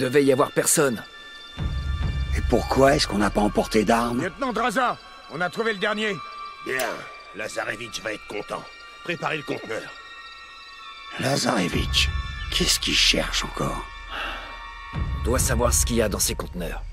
devait y avoir personne. Et pourquoi est-ce qu'on n'a pas emporté d'armes? Lieutenant Draza, on a trouvé le dernier. Bien, Lazarevitch va être content. Préparez le conteneur. Lazarevitch, qu'est-ce qu'il cherche encore? On doit savoir ce qu'il y a dans ces conteneurs.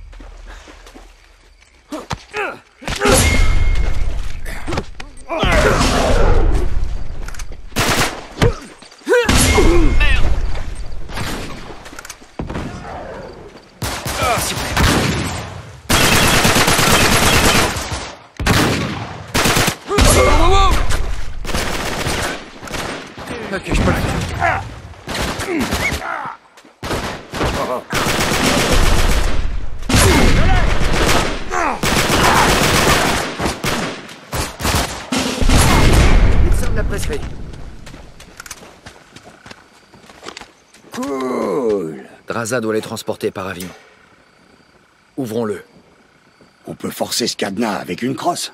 Ok, je peux le faire. Nous sommes la presserie. Cool. Draza doit les transporter par avion. Ouvrons-le. On peut forcer ce cadenas avec une crosse.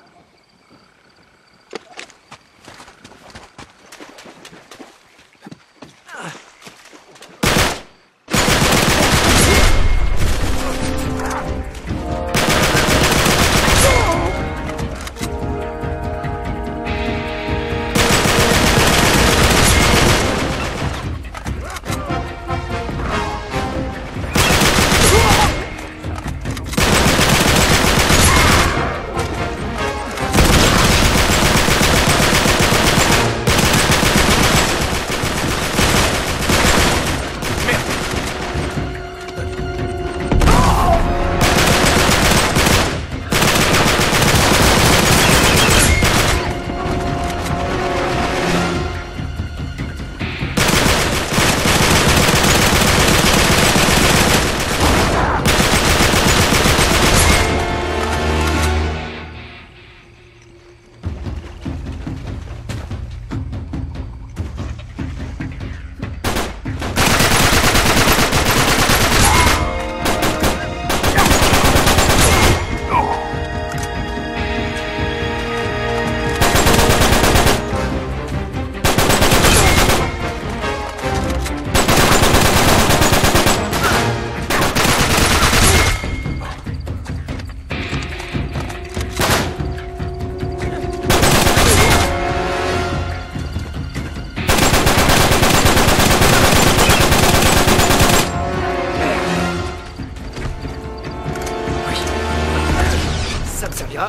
Ça me servira.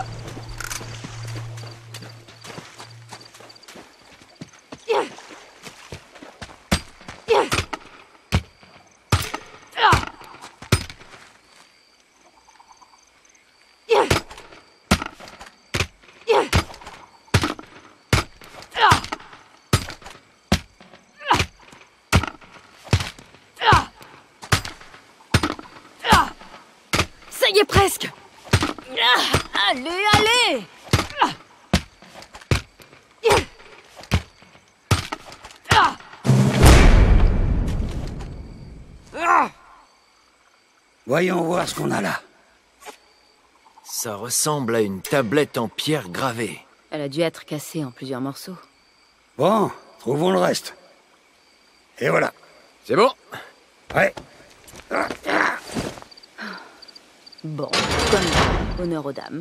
Ça y est presque. Allez, allez. Voyons voir ce qu'on a là. Ça ressemble à une tablette en pierre gravée. Elle a dû être cassée en plusieurs morceaux. Bon, trouvons le reste. Et voilà. C'est bon? Ouais. Bon, comme d'hab, honneur aux dames.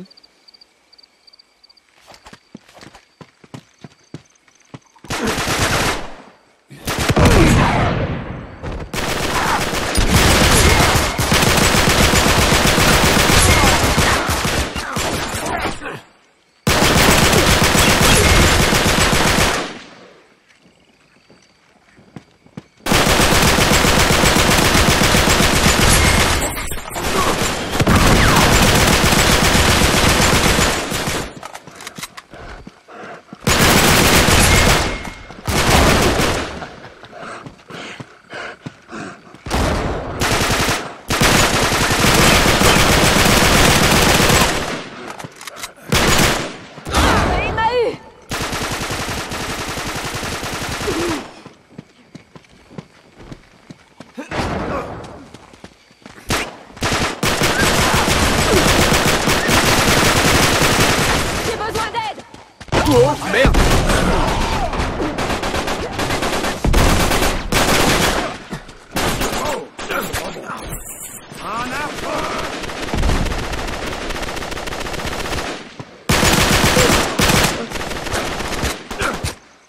Oh, merde!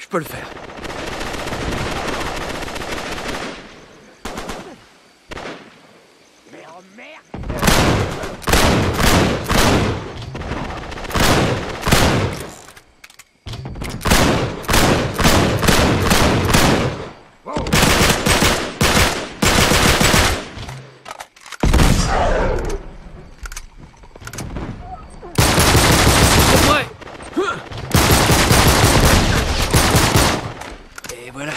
Je peux le faire. Et voilà.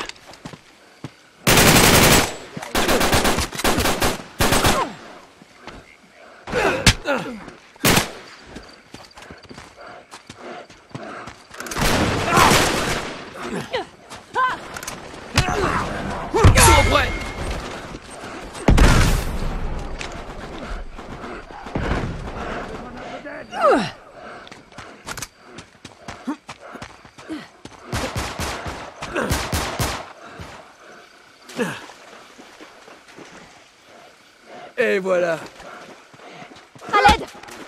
Et voilà. À l'aide!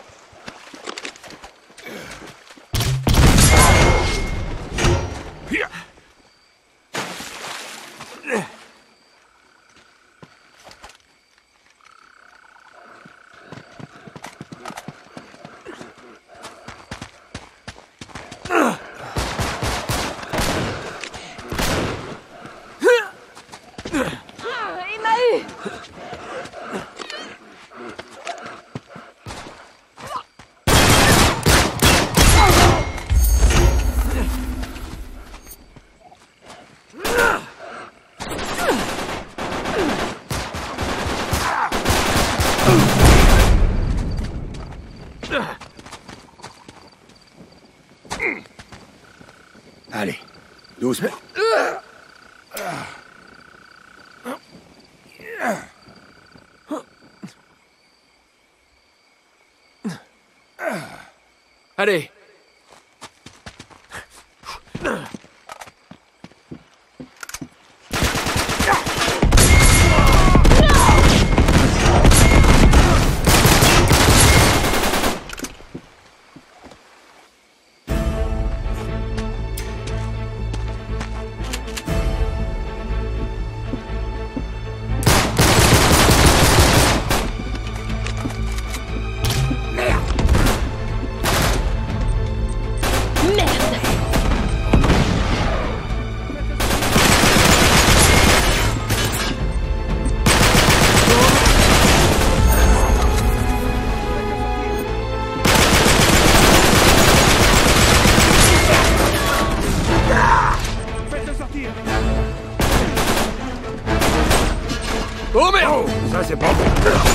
Il m'a eu! Allez, doucement. Allez. Oh merde! Oh, ça c'est pas bon.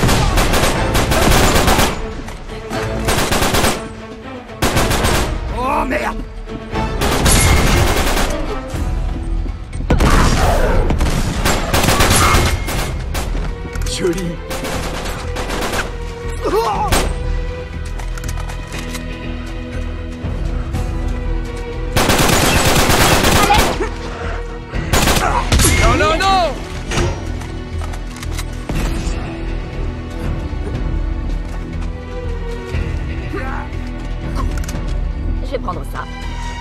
Oh merde! Joli. Non, non, non! Je vais prendre ça.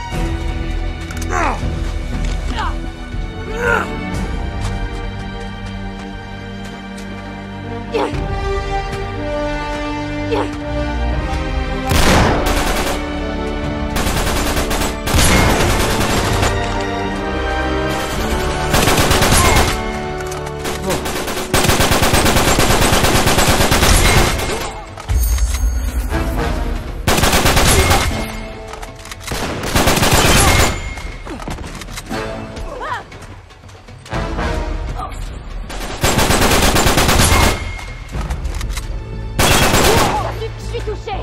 Je suis touché.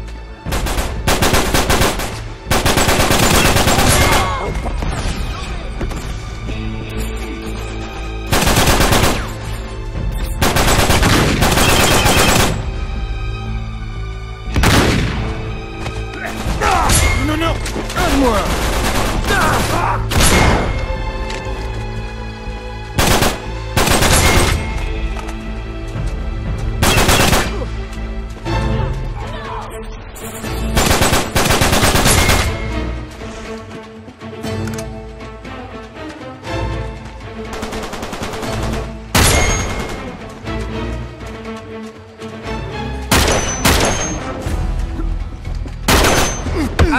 Non, non! Un de moins!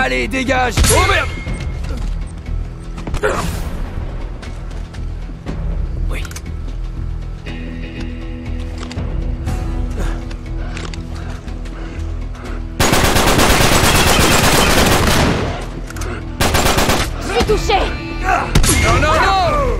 Allez, dégage! Oh merde! Oui. Je suis touché! Non, non, non!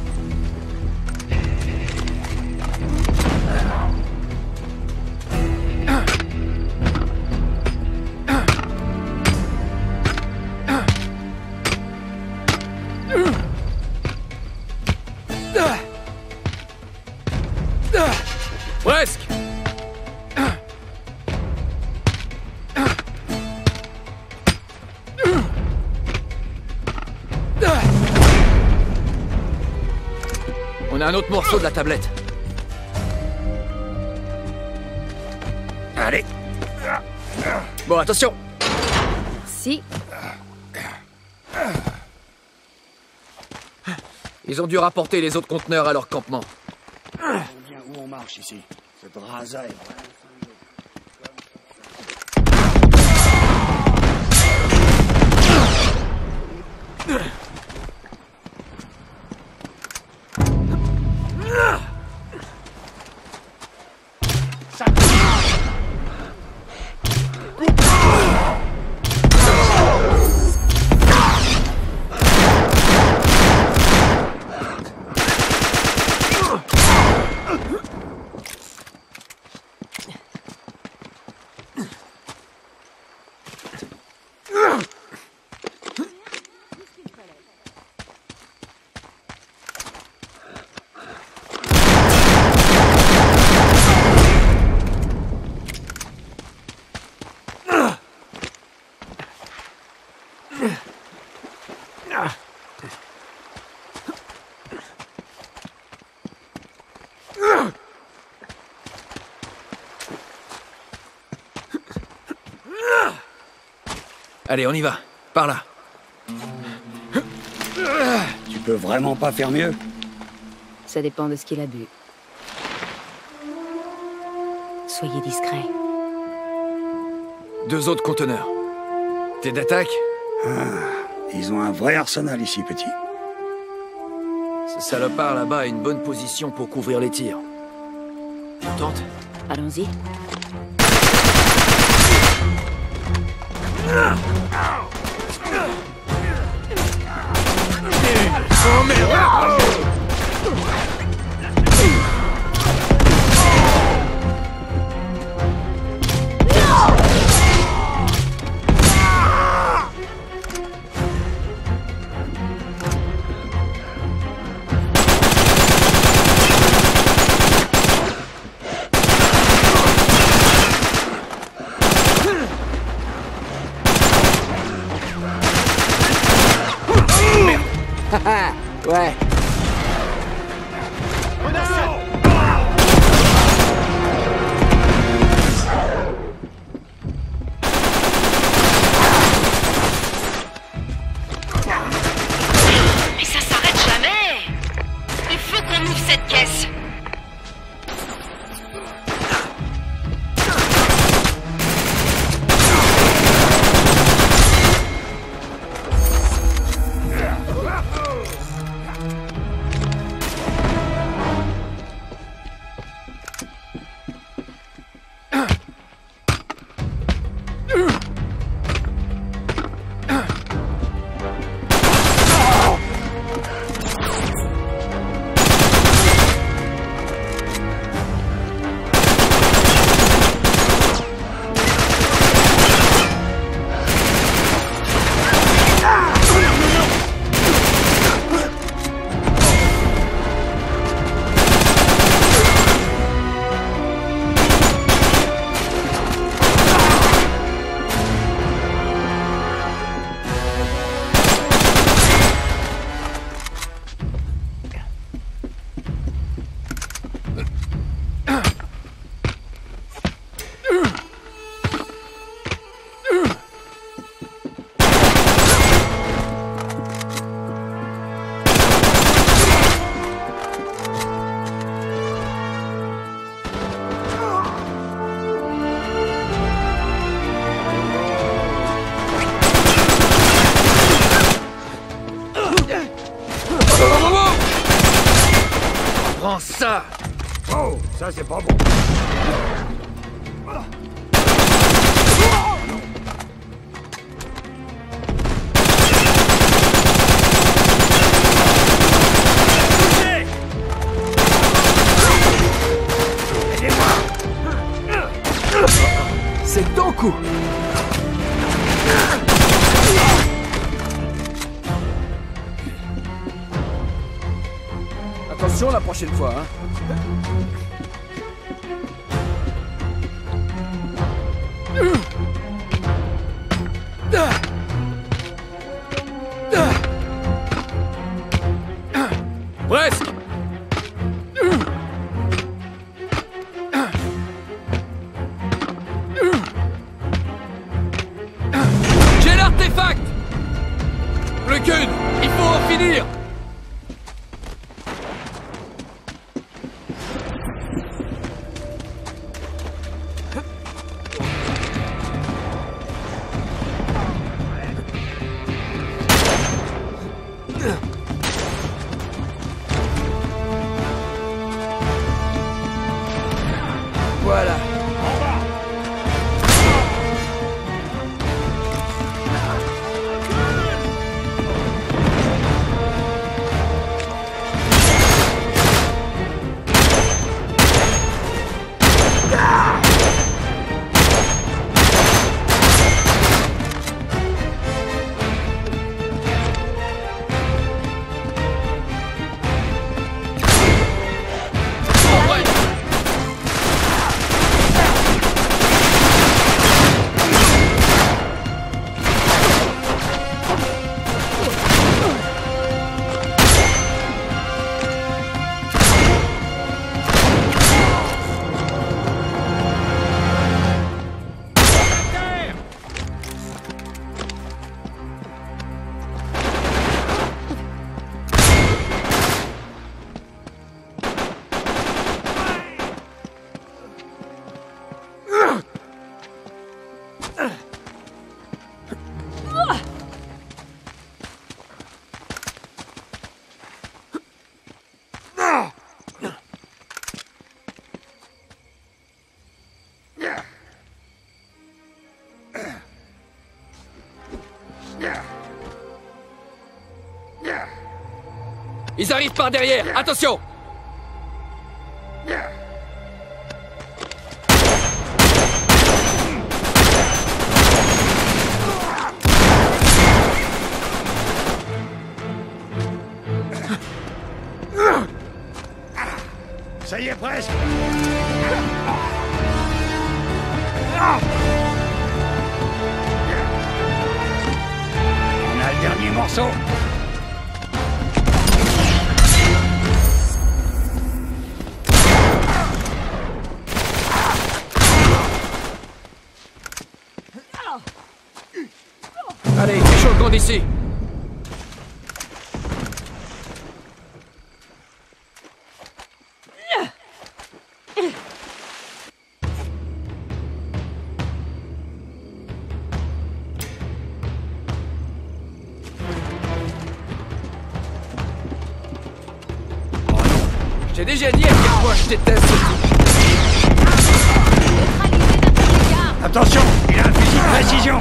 Presque! On a un autre morceau de la tablette. Allez. Bon, attention. Si. Ils ont dû rapporter les autres conteneurs à leur campement. Bien où on marche ici. Cette rasa est vraiment... Allez, on y va. Par là. Tu peux vraiment pas faire mieux? Ça dépend de ce qu'il a bu. Soyez discret. 2 autres conteneurs. T'es d'attaque? Ils ont un vrai arsenal ici, petit. Ce salopard là-bas a une bonne position pour couvrir les tirs. On tente? Allons-y. Oh merde! Ouais. Mais ça s'arrête jamais! Il faut qu'on ouvre cette caisse! ça! Oh, ça c'est pas bon. C'est ton coup! Attention la prochaine fois, hein. Presque! J'ai l'artefact! Plus qu'une! Il faut en finir! Voilà. Ils arrivent par derrière! Attention! Ça y est, presque. On a le dernier morceau. Allez, chaud le camp d'ici! J'ai déjà dit à quel point je déteste ce type. Attention, il a un fusil de précision.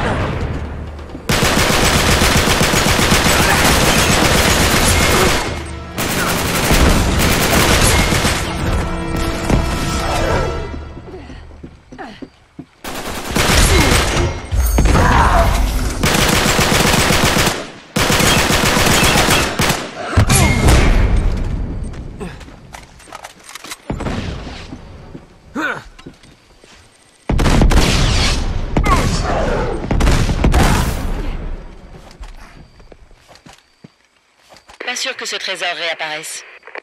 Pas sûr que ce trésor réapparaisse.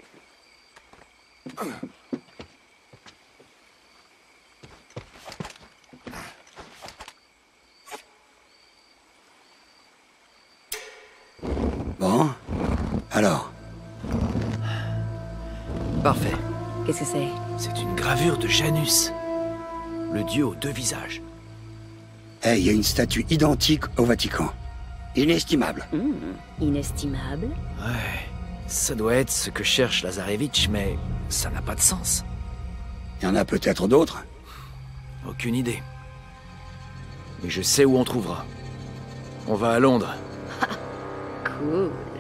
Bon, alors. Parfait. Qu'est-ce que c'est? C'est une gravure de Janus. Le dieu aux deux visages. Eh, il y a une statue identique au Vatican. Inestimable. Inestimable. Ouais. Ça doit être ce que cherche Lazarevitch, mais ça n'a pas de sens. Il y en a peut-être d'autres. Aucune idée. Mais je sais où on trouvera. On va à Londres. Cool.